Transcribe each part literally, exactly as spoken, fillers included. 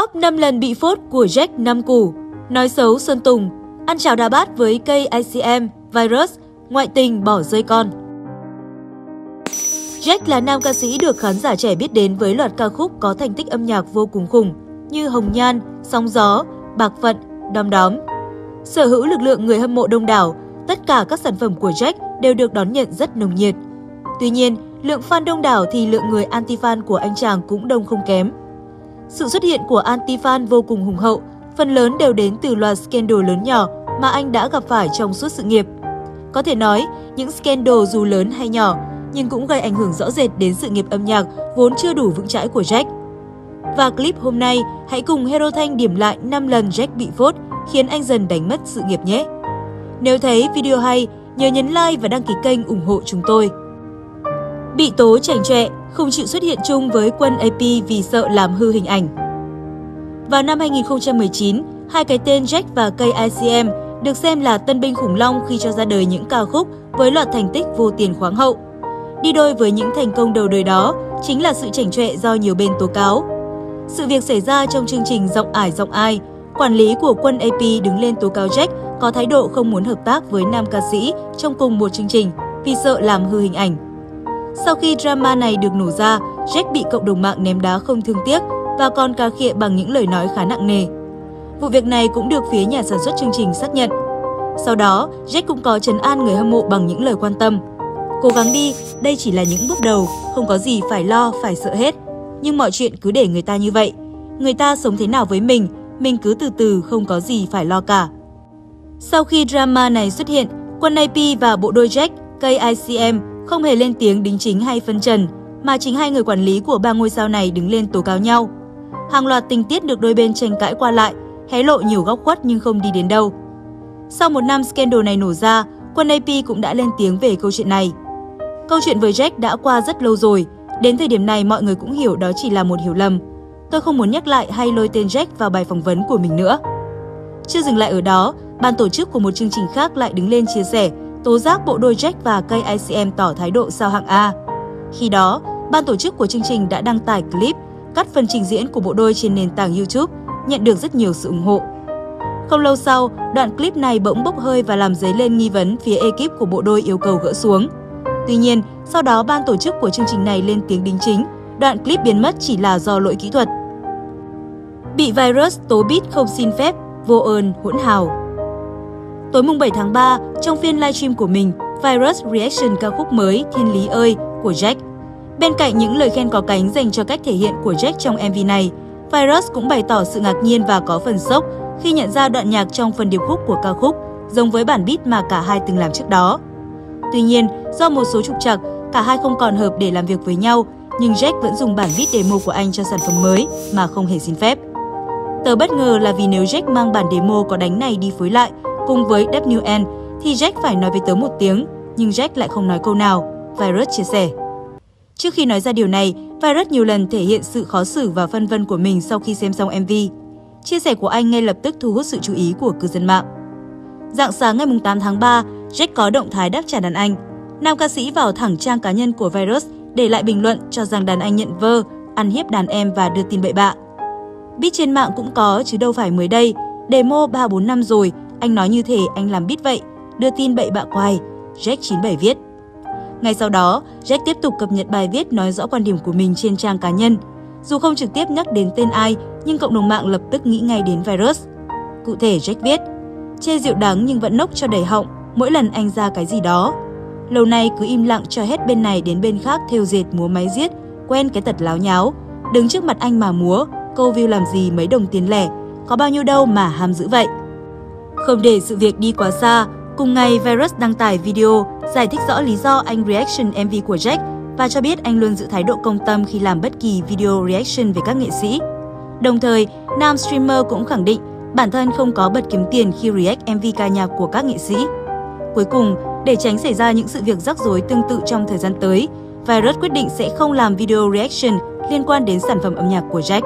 Top năm lần bị phốt của Jack Năm Củ, nói xấu Sơn Tùng, ăn cháo đá bát với cây i xê em, virus, ngoại tình bỏ rơi con. Jack là nam ca sĩ được khán giả trẻ biết đến với loạt ca khúc có thành tích âm nhạc vô cùng khủng như Hồng Nhan, Sóng Gió, Bạc Phận, Đom Đóm. Sở hữu lực lượng người hâm mộ đông đảo, tất cả các sản phẩm của Jack đều được đón nhận rất nồng nhiệt. Tuy nhiên, lượng fan đông đảo thì lượng người anti-fan của anh chàng cũng đông không kém. Sự xuất hiện của anti-fan vô cùng hùng hậu, phần lớn đều đến từ loạt scandal lớn nhỏ mà anh đã gặp phải trong suốt sự nghiệp. Có thể nói, những scandal dù lớn hay nhỏ, nhưng cũng gây ảnh hưởng rõ rệt đến sự nghiệp âm nhạc vốn chưa đủ vững chãi của Jack. Và clip hôm nay, hãy cùng Hero Thanh điểm lại năm lần Jack bị phốt, khiến anh dần đánh mất sự nghiệp nhé! Nếu thấy video hay, nhớ nhấn like và đăng ký kênh ủng hộ chúng tôi. Bị tố chảnh chọe, không chịu xuất hiện chung với Quân a pê vì sợ làm hư hình ảnh. Vào năm hai nghìn không trăm mười chín, hai cái tên Jack và cây i xê em được xem là tân binh khủng long khi cho ra đời những ca khúc với loạt thành tích vô tiền khoáng hậu. Đi đôi với những thành công đầu đời đó chính là sự chảnh chọe do nhiều bên tố cáo. Sự việc xảy ra trong chương trình Giọng Ải Giọng Ai, quản lý của Quân a pê đứng lên tố cáo Jack có thái độ không muốn hợp tác với nam ca sĩ trong cùng một chương trình vì sợ làm hư hình ảnh. Sau khi drama này được nổ ra, Jack bị cộng đồng mạng ném đá không thương tiếc và còn cà khịa bằng những lời nói khá nặng nề. Vụ việc này cũng được phía nhà sản xuất chương trình xác nhận. Sau đó, Jack cũng có trấn an người hâm mộ bằng những lời quan tâm. Cố gắng đi, đây chỉ là những bước đầu, không có gì phải lo, phải sợ hết. Nhưng mọi chuyện cứ để người ta như vậy. Người ta sống thế nào với mình, mình cứ từ từ, không có gì phải lo cả. Sau khi drama này xuất hiện, Quân a pê và bộ đôi Jack, cây i xê em không hề lên tiếng đính chính hay phân trần, mà chính hai người quản lý của ba ngôi sao này đứng lên tố cáo nhau. Hàng loạt tình tiết được đôi bên tranh cãi qua lại, hé lộ nhiều góc khuất nhưng không đi đến đâu. Sau một năm scandal này nổ ra, Quân a pê cũng đã lên tiếng về câu chuyện này. Câu chuyện với Jack đã qua rất lâu rồi, đến thời điểm này mọi người cũng hiểu đó chỉ là một hiểu lầm. Tôi không muốn nhắc lại hay lôi tên Jack vào bài phỏng vấn của mình nữa. Chưa dừng lại ở đó, ban tổ chức của một chương trình khác lại đứng lên chia sẻ, tố giác bộ đôi Jack và cây i xê em tỏ thái độ sao hạng A. Khi đó, ban tổ chức của chương trình đã đăng tải clip, cắt phần trình diễn của bộ đôi trên nền tảng YouTube, nhận được rất nhiều sự ủng hộ. Không lâu sau, đoạn clip này bỗng bốc hơi và làm dấy lên nghi vấn phía ekip của bộ đôi yêu cầu gỡ xuống. Tuy nhiên, sau đó ban tổ chức của chương trình này lên tiếng đính chính, đoạn clip biến mất chỉ là do lỗi kỹ thuật. Bị virus tố beat không xin phép, vô ơn, hỗn hào. Tối mùng bảy tháng ba, trong phiên livestream của mình, Virus reaction ca khúc mới Thiên Lý ơi của Jack. Bên cạnh những lời khen có cánh dành cho cách thể hiện của Jack trong em vê này, Virus cũng bày tỏ sự ngạc nhiên và có phần sốc khi nhận ra đoạn nhạc trong phần điệp khúc của ca khúc giống với bản beat mà cả hai từng làm trước đó. Tuy nhiên, do một số trục trặc, cả hai không còn hợp để làm việc với nhau, nhưng Jack vẫn dùng bản beat demo của anh cho sản phẩm mới mà không hề xin phép. Tớ bất ngờ là vì nếu Jack mang bản demo có đánh này đi phối lại cùng với W N thì Jack phải nói với tớ một tiếng, nhưng Jack lại không nói câu nào, Virus chia sẻ. Trước khi nói ra điều này, Virus nhiều lần thể hiện sự khó xử và phân vân của mình sau khi xem xong em vê. Chia sẻ của anh ngay lập tức thu hút sự chú ý của cư dân mạng. Rạng sáng ngày tám tháng ba, Jack có động thái đáp trả đàn anh. Nam ca sĩ vào thẳng trang cá nhân của Virus để lại bình luận cho rằng đàn anh nhận vơ, ăn hiếp đàn em và đưa tin bậy bạ. Beat trên mạng cũng có chứ đâu phải mới đây, demo ba bốn năm rồi, anh nói như thể anh làm beat vậy, đưa tin bậy bạ quài, Jack chín bảy viết. Ngay sau đó, Jack tiếp tục cập nhật bài viết nói rõ quan điểm của mình trên trang cá nhân. Dù không trực tiếp nhắc đến tên ai, nhưng cộng đồng mạng lập tức nghĩ ngay đến Virus. Cụ thể Jack viết, chê rượu đắng nhưng vẫn nốc cho đầy họng, mỗi lần anh ra cái gì đó. Lâu nay cứ im lặng cho hết bên này đến bên khác thêu dệt múa máy giết, quen cái tật láo nháo. Đứng trước mặt anh mà múa, câu view làm gì mấy đồng tiền lẻ, có bao nhiêu đâu mà ham dữ vậy. Không để sự việc đi quá xa, cùng ngày Virus đăng tải video giải thích rõ lý do anh reaction em vê của Jack và cho biết anh luôn giữ thái độ công tâm khi làm bất kỳ video reaction về các nghệ sĩ. Đồng thời, nam streamer cũng khẳng định bản thân không có bật kiếm tiền khi react em vê ca nhạc của các nghệ sĩ. Cuối cùng, để tránh xảy ra những sự việc rắc rối tương tự trong thời gian tới, Virus quyết định sẽ không làm video reaction liên quan đến sản phẩm âm nhạc của Jack.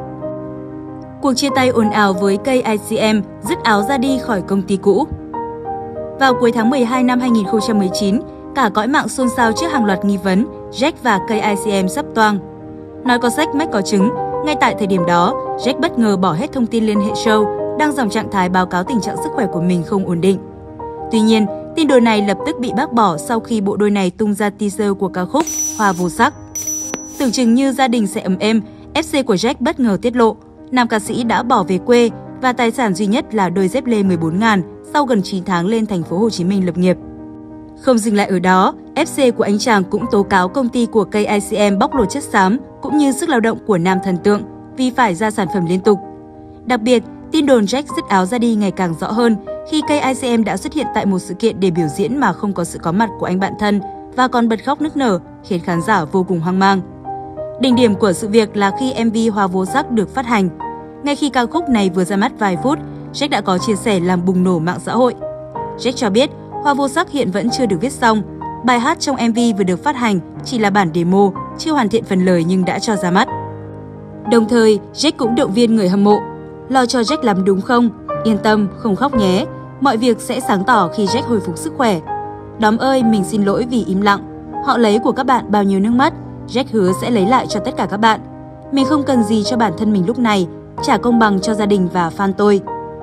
Cuộc chia tay ồn ào với cây i xê em dứt áo ra đi khỏi công ty cũ. Vào cuối tháng mười hai năm hai nghìn không trăm mười chín, cả cõi mạng xôn xao trước hàng loạt nghi vấn Jack và cây i xê em sắp toang. Nói có sách mách có chứng, Ngay tại thời điểm đó, Jack bất ngờ bỏ hết thông tin liên hệ show, đăng dòng trạng thái báo cáo tình trạng sức khỏe của mình không ổn định. Tuy nhiên, tin đồn này lập tức bị bác bỏ sau khi bộ đôi này tung ra teaser của ca khúc Hoa Vô Sắc. Tưởng chừng như gia đình sẽ ấm êm, ép xê của Jack bất ngờ tiết lộ, nam ca sĩ đã bỏ về quê và tài sản duy nhất là đôi dép lê mười bốn ngàn sau gần chín tháng lên thành phố Hồ Chí Minh lập nghiệp. Không dừng lại ở đó, ép xê của anh chàng cũng tố cáo công ty của ca i xê em bóc lột chất xám cũng như sức lao động của nam thần tượng vì phải ra sản phẩm liên tục. Đặc biệt, tin đồn Jack dứt áo ra đi ngày càng rõ hơn khi ca i xê em đã xuất hiện tại một sự kiện để biểu diễn mà không có sự có mặt của anh bạn thân và còn bật khóc nức nở, khiến khán giả vô cùng hoang mang. Đỉnh điểm của sự việc là khi em vê Hoa Vô Sắc được phát hành. Ngay khi ca khúc này vừa ra mắt vài phút, Jack đã có chia sẻ làm bùng nổ mạng xã hội. Jack cho biết Hoa Vô Sắc hiện vẫn chưa được viết xong. Bài hát trong em vê vừa được phát hành chỉ là bản demo, chưa hoàn thiện phần lời nhưng đã cho ra mắt. Đồng thời, Jack cũng động viên người hâm mộ. Lo cho Jack lắm đúng không? Yên tâm, không khóc nhé. Mọi việc sẽ sáng tỏ khi Jack hồi phục sức khỏe. Đóm ơi, mình xin lỗi vì im lặng. Họ lấy của các bạn bao nhiêu nước mắt, Jack hứa sẽ lấy lại cho tất cả các bạn. Mình không cần gì cho bản thân mình lúc này, trả công bằng cho gia đình và fan tôi.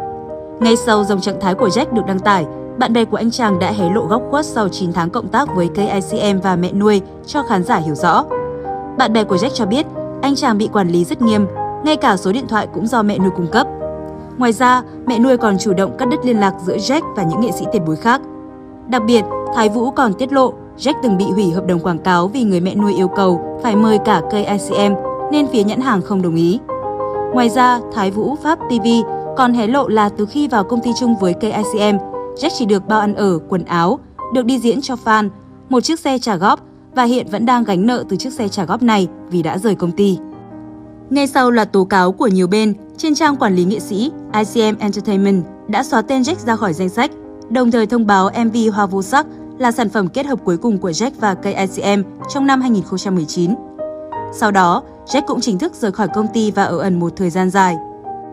Ngay sau dòng trạng thái của Jack được đăng tải, bạn bè của anh chàng đã hé lộ góc khuất sau chín tháng cộng tác với ca i xê em và mẹ nuôi cho khán giả hiểu rõ. Bạn bè của Jack cho biết anh chàng bị quản lý rất nghiêm, ngay cả số điện thoại cũng do mẹ nuôi cung cấp. Ngoài ra, mẹ nuôi còn chủ động cắt đứt liên lạc giữa Jack và những nghệ sĩ tiền bối khác. Đặc biệt, Thái Vũ còn tiết lộ Jack từng bị hủy hợp đồng quảng cáo vì người mẹ nuôi yêu cầu phải mời cả ca i xê em nên phía nhãn hàng không đồng ý. Ngoài ra, Thái Vũ Pháp ti vi còn hé lộ là từ khi vào công ty chung với ca i xê em, Jack chỉ được bao ăn ở, quần áo, được đi diễn cho fan, một chiếc xe trả góp và hiện vẫn đang gánh nợ từ chiếc xe trả góp này vì đã rời công ty. Ngay sau loạt tố cáo của nhiều bên, trên trang quản lý nghệ sĩ i xê em Entertainment đã xóa tên Jack ra khỏi danh sách, đồng thời thông báo em vê Hoa Vô Sắc là sản phẩm kết hợp cuối cùng của Jack và ca i xê em trong năm hai nghìn không trăm mười chín. Sau đó, Jack cũng chính thức rời khỏi công ty và ở ẩn một thời gian dài.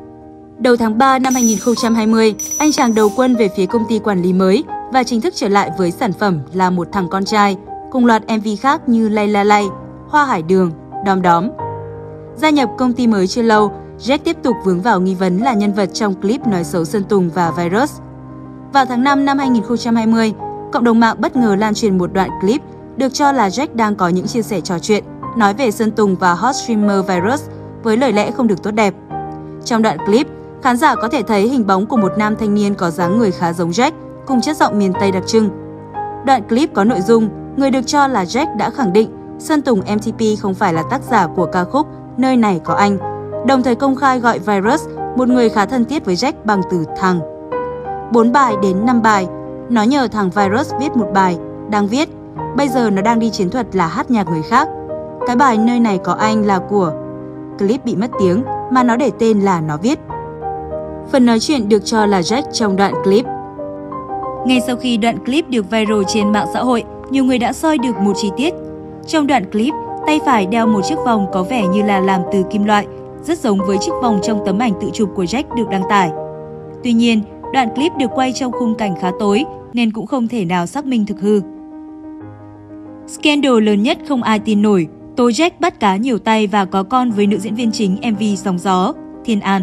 Đầu tháng ba năm hai nghìn không trăm hai mươi, anh chàng đầu quân về phía công ty quản lý mới và chính thức trở lại với sản phẩm là một thằng con trai, cùng loạt em vê khác như Lay La Lay, Hoa Hải Đường, Đom Đóm. Gia nhập công ty mới chưa lâu, Jack tiếp tục vướng vào nghi vấn là nhân vật trong clip nói xấu Sơn Tùng và Virus. Vào tháng năm năm hai nghìn không trăm hai mươi, cộng đồng mạng bất ngờ lan truyền một đoạn clip được cho là Jack đang có những chia sẻ trò chuyện, nói về Sơn Tùng và hot streamer Virus với lời lẽ không được tốt đẹp. Trong đoạn clip, khán giả có thể thấy hình bóng của một nam thanh niên có dáng người khá giống Jack, cùng chất giọng miền Tây đặc trưng. Đoạn clip có nội dung, người được cho là Jack đã khẳng định Sơn Tùng em tê pê không phải là tác giả của ca khúc Nơi Này Có Anh, đồng thời công khai gọi Virus, một người khá thân thiết với Jack, bằng từ thằng. bốn bài đến năm bài, nó nhờ thằng Virus viết một bài, đang viết, bây giờ nó đang đi chiến thuật là hát nhạc người khác. Cái bài Nơi Này Có Anh là của... Clip bị mất tiếng mà nó để tên là nó viết. Phần nói chuyện được cho là Jack trong đoạn clip. Ngay sau khi đoạn clip được viral trên mạng xã hội, nhiều người đã soi được một chi tiết. Trong đoạn clip, tay phải đeo một chiếc vòng có vẻ như là làm từ kim loại, rất giống với chiếc vòng trong tấm ảnh tự chụp của Jack được đăng tải. Tuy nhiên, đoạn clip được quay trong khung cảnh khá tối nên cũng không thể nào xác minh thực hư. Scandal lớn nhất không ai tin nổi, tố Jack bắt cá nhiều tay và có con với nữ diễn viên chính em vê Sóng Gió, Thiên An.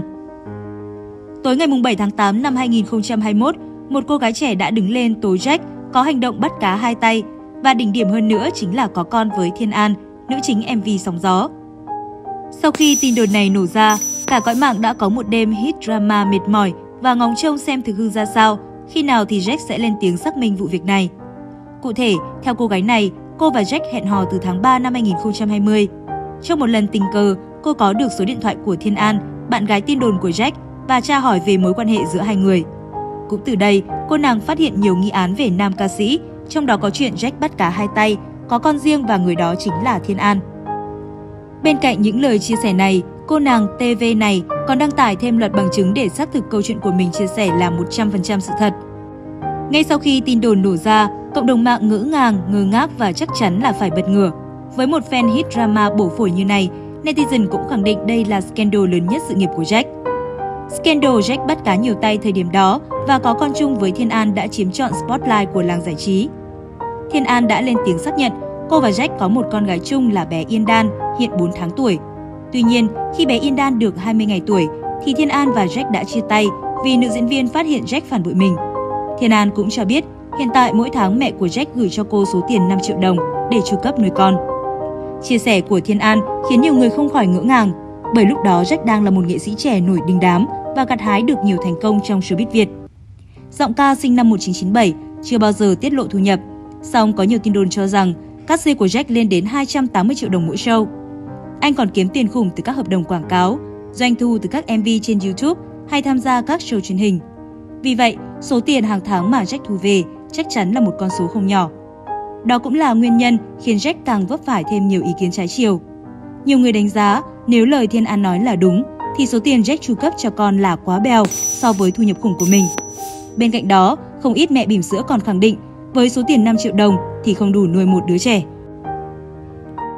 Tối ngày bảy tháng tám năm hai nghìn không trăm hai mươi mốt, một cô gái trẻ đã đứng lên tố Jack có hành động bắt cá hai tay, và đỉnh điểm hơn nữa chính là có con với Thiên An, nữ chính em vê Sóng Gió. Sau khi tin đồn này nổ ra, cả cõi mạng đã có một đêm hit drama mệt mỏi và ngóng trông xem thực hư ra sao, khi nào thì Jack sẽ lên tiếng xác minh vụ việc này. Cụ thể, theo cô gái này, cô và Jack hẹn hò từ tháng ba năm hai nghìn không trăm hai mươi. Trong một lần tình cờ, cô có được số điện thoại của Thiên An, bạn gái tin đồn của Jack, và tra hỏi về mối quan hệ giữa hai người. Cũng từ đây, cô nàng phát hiện nhiều nghi án về nam ca sĩ, trong đó có chuyện Jack bắt cá hai tay, có con riêng và người đó chính là Thiên An. Bên cạnh những lời chia sẻ này, cô nàng tê vê này còn đăng tải thêm loạt bằng chứng để xác thực câu chuyện của mình chia sẻ là một trăm phần trăm sự thật. Ngay sau khi tin đồn nổ ra, cộng đồng mạng ngỡ ngàng, ngơ ngác và chắc chắn là phải bật ngửa. Với một fan hit drama bổ phổi như này, netizen cũng khẳng định đây là scandal lớn nhất sự nghiệp của Jack. Scandal Jack bắt cá nhiều tay thời điểm đó và có con chung với Thiên An đã chiếm trọn spotlight của làng giải trí. Thiên An đã lên tiếng xác nhận cô và Jack có một con gái chung là bé Yên Đan, hiện bốn tháng tuổi. Tuy nhiên, khi bé Yên được hai mươi ngày tuổi, thì Thiên An và Jack đã chia tay vì nữ diễn viên phát hiện Jack phản bội mình. Thiên An cũng cho biết, hiện tại mỗi tháng mẹ của Jack gửi cho cô số tiền năm triệu đồng để chu cấp nuôi con. Chia sẻ của Thiên An khiến nhiều người không khỏi ngỡ ngàng, bởi lúc đó Jack đang là một nghệ sĩ trẻ nổi đình đám và gặt hái được nhiều thành công trong showbiz Việt. Giọng ca sinh năm một nghìn chín trăm chín mươi bảy chưa bao giờ tiết lộ thu nhập, song có nhiều tin đồn cho rằng cát xê của Jack lên đến hai trăm tám mươi triệu đồng mỗi show. Anh còn kiếm tiền khủng từ các hợp đồng quảng cáo, doanh thu từ các em vê trên YouTube hay tham gia các show truyền hình. Vì vậy, số tiền hàng tháng mà Jack thu về chắc chắn là một con số không nhỏ. Đó cũng là nguyên nhân khiến Jack càng vấp phải thêm nhiều ý kiến trái chiều. Nhiều người đánh giá nếu lời Thiên An nói là đúng thì số tiền Jack chu cấp cho con là quá bèo so với thu nhập khủng của mình. Bên cạnh đó, không ít mẹ bỉm sữa còn khẳng định với số tiền năm triệu đồng thì không đủ nuôi một đứa trẻ.